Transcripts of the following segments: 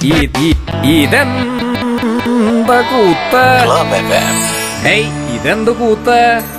ഇതെന്താ കൂത്ത്? ഹേയ്, ഇതെന്ത് കൂത്ത്?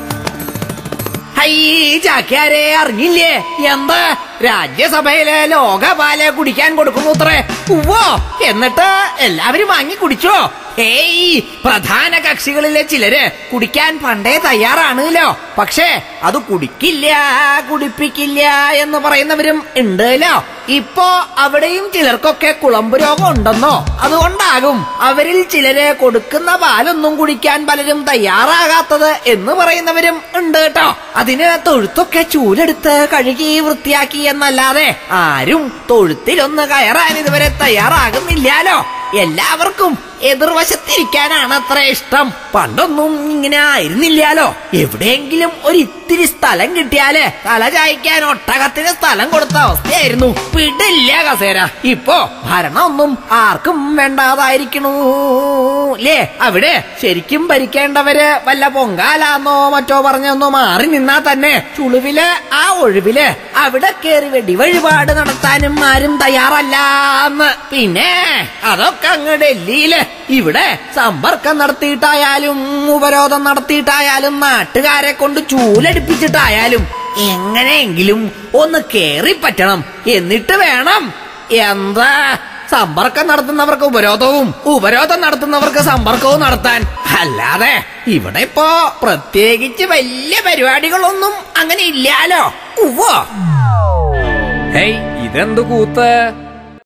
ചാക്യാരെ അറിഞ്ഞില്ലേ? എന്താ രാജ്യസഭയിലെ ലോകപാല് കുടിക്കാൻ കൊടുക്കുന്നത്രേ. ഉവ്വോ, എന്നിട്ട് എല്ലാവരും വാങ്ങി കുടിച്ചോ? ഹേയ്, പ്രധാന കക്ഷികളിലെ ചിലര് കുടിക്കാൻ പണ്ടേ തയ്യാറാണല്ലോ. പക്ഷേ അത് കുടിക്കില്ല, കുടിപ്പിക്കില്ല എന്ന് പറയുന്നവരും ഉണ്ടല്ലോ. ഇപ്പോ അവിടെയും ചിലർക്കൊക്കെ കുളമ്പ് രോഗം ഉണ്ടെന്നോ അതുകൊണ്ടാകും അവരിൽ ചിലര് കൊടുക്കുന്ന പാലൊന്നും കുടിക്കാൻ പലരും തയ്യാറാകാത്തത് എന്ന് പറയുന്നവരും ഉണ്ട് കേട്ടോ. അതിന് തൊഴുത്തൊക്കെ ചൂലെടുത്ത് കഴുകി വൃത്തിയാക്കി എന്നല്ലാതെ ആരും തൊഴുത്തിലൊന്ന് കയറാൻ ഇതുവരെ തയ്യാറാകുന്നില്ലാലോ. എല്ലാവർക്കും എതിർവശത്തിരിക്കാനാണ് അത്ര ഇഷ്ടം. പണ്ടൊന്നും ഇങ്ങനെ ആയിരുന്നില്ലാലോ. എവിടെയെങ്കിലും ഒരിത്തിരി സ്ഥലം കിട്ടിയാല് തല ചായ്ക്കാൻ ഒട്ടകത്തിന് സ്ഥലം കൊടുത്ത അവസ്ഥയായിരുന്നു. വിടില്ല കസേര. ഇപ്പോ ഭരണമൊന്നും ആർക്കും വേണ്ടാതായിരിക്കണു ല്ലേ? അവിടെ ശരിക്കും ഭരിക്കേണ്ടവര് വല്ല പൊങ്കാലാന്നോ മറ്റോ പറഞ്ഞൊന്നോ മാറി നിന്നാ തന്നെ ചുളിവില് ആ ഒഴിവില് അവിടെ കേറി വെടി വഴിപാട് നടത്താനും ആരും തയ്യാറല്ലാന്ന്. പിന്നെ അതൊക്കെ അങ്ങ് ഡൽഹിയില്. ഇവിടെ സമ്പർക്കം നടത്തിയിട്ടായാലും ഉപരോധം നടത്തിയിട്ടായാലും നാട്ടുകാരെ കൊണ്ട് ചൂലടിപ്പിച്ചിട്ടായാലും എങ്ങനെയെങ്കിലും ഒന്ന് കേറി പറ്റണം. എന്നിട്ട് വേണം എന്താ സമ്പർക്കം നടത്തുന്നവർക്ക് ഉപരോധവും ഉപരോധം നടത്തുന്നവർക്ക് സമ്പർക്കവും നടത്താൻ. അല്ലാതെ ഇവിടെ ഇപ്പോ പ്രത്യേകിച്ച് വലിയ പരിപാടികളൊന്നും അങ്ങനെ ഇല്ലാലോ. ഉവ്വോ. ഹേയ്, ഇതെന്ത് കൂത്ത്?